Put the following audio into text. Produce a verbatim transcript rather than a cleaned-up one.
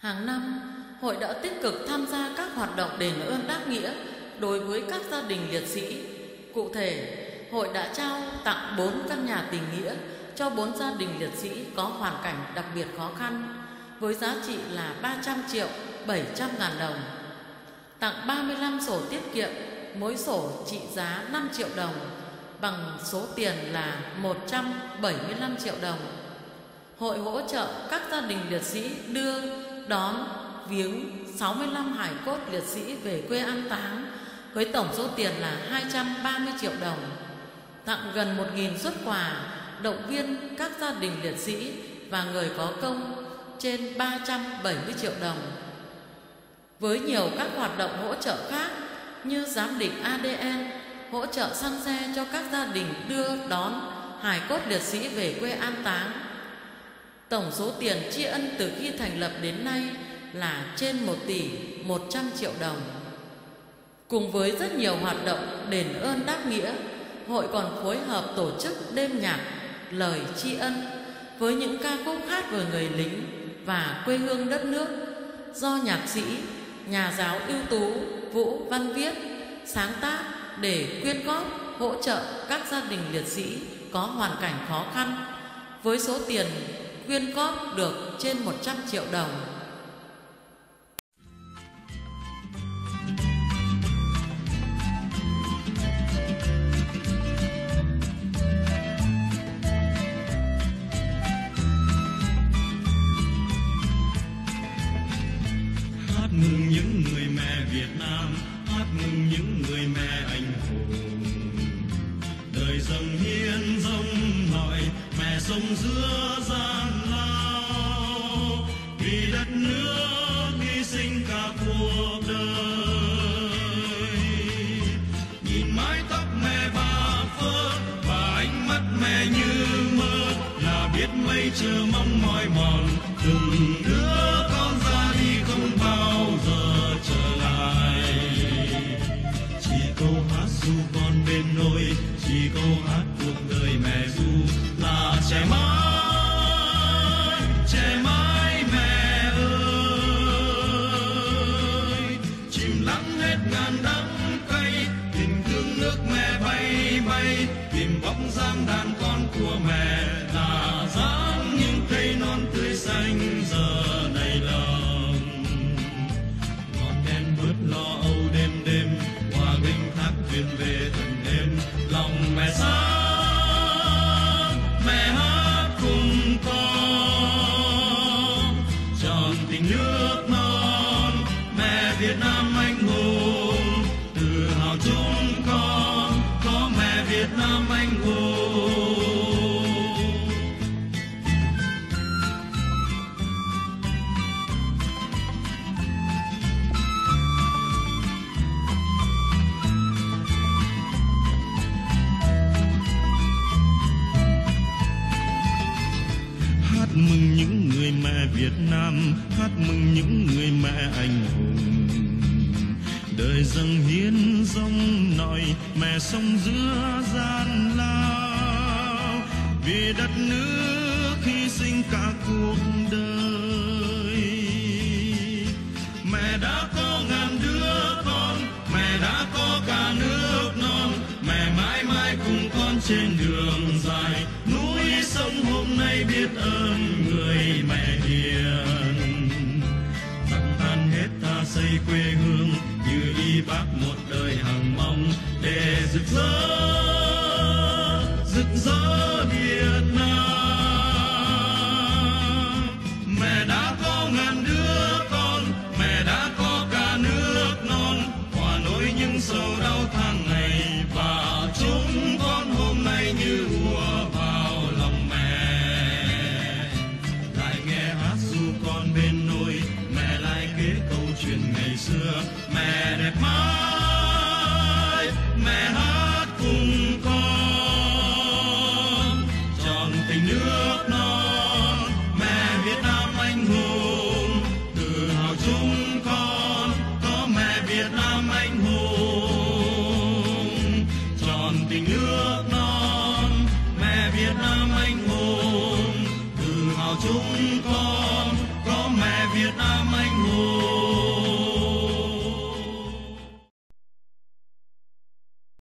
Hàng năm, hội đã tích cực tham gia các hoạt động đền ơn đáp nghĩa đối với các gia đình liệt sĩ. Cụ thể, hội đã trao tặng bốn căn nhà tình nghĩa cho bốn gia đình liệt sĩ có hoàn cảnh đặc biệt khó khăn với giá trị là ba trăm triệu bảy trăm ngàn đồng. Tặng ba mươi lăm sổ tiết kiệm, mỗi sổ trị giá năm triệu đồng bằng số tiền là một trăm bảy mươi lăm triệu đồng. Hội hỗ trợ các gia đình liệt sĩ đưa đón viếng sáu mươi lăm hải cốt liệt sĩ về quê an táng với tổng số tiền là hai trăm ba mươi triệu đồng. Tặng gần một nghìn suất quà động viên các gia đình liệt sĩ và người có công trên ba trăm bảy mươi triệu đồng. Với nhiều các hoạt động hỗ trợ khác như giám định a đê en, hỗ trợ xăng xe cho các gia đình đưa đón hải cốt liệt sĩ về quê an táng. Tổng số tiền tri ân từ khi thành lập đến nay là trên một tỷ một trăm triệu đồng. Cùng với rất nhiều hoạt động đền ơn đáp nghĩa, hội còn phối hợp tổ chức đêm nhạc lời tri ân với những ca khúc hát về người lính và quê hương đất nước do nhạc sĩ, nhà giáo ưu tú Vũ Văn Viết sáng tác để quyên góp hỗ trợ các gia đình liệt sĩ có hoàn cảnh khó khăn với số tiền quyên góp được trên một trăm triệu đồng. Hát mừng những người mẹ Việt Nam, hát mừng những người mẹ anh hùng, đời dâng hiến dâng nội mẹ sống giữa gian lao, vì đất nước hy sinh cả cuộc đời. Nhìn mái tóc mẹ bạc phơ và ánh mắt mẹ như mơ, là biết mây chờ mong mỏi mòn từng đứa con ra đi không bao giờ trở lại. Chỉ câu hát ru con bên nôi, chỉ câu hát cuộc đời mẹ ru là trẻ mãi, trẻ mãi mẹ ơi. Chìm lắng hết ngàn đắng cay, tình thương nước mẹ bay bay, tìm bóng dáng đàn con của mẹ là dáng những cây non tươi xanh giờ này lòng. Ngọn đèn bớt lo âu đêm đêm, qua gánh thác thuyền về thần đêm, lòng mẹ sáng, mẹ hát cùng con, tròn tình nước non, mẹ Việt Nam anh hùng, tự hào chúng con có mẹ Việt Nam anh hùng. Hát mừng những người mẹ Việt Nam, hát mừng những người mẹ anh hùng, đời dâng hiến dòng nội mẹ sống giữa gian lao, vì đất nước hy sinh cả cuộc đời. Mẹ đã có ngàn đứa con, mẹ đã có cả nước non, mẹ mãi mãi cùng con trên đường dài, núi sông hôm nay biết ơn người mẹ hiền. Tặng tan hết ta xây quê hương, như y bác một đời hằng mong để rực rỡ, rực rỡ Việt Nam. Mẹ đã có ngàn đứa con, mẹ đã có cả nước non, hòa nỗi những sầu đau tháng ngày, và chúng con hôm nay như ùa vào lòng mẹ. Lại nghe hát ru con bên nôi, mẹ lại kể câu chuyện ngày xưa, mẹ đẹp mãi, mẹ hát cùng con, tròn tình nước non, mẹ Việt Nam anh hùng, tự hào chúng con có mẹ Việt Nam anh hùng, tròn tình nước non, mẹ Việt Nam anh hùng, tự hào chúng con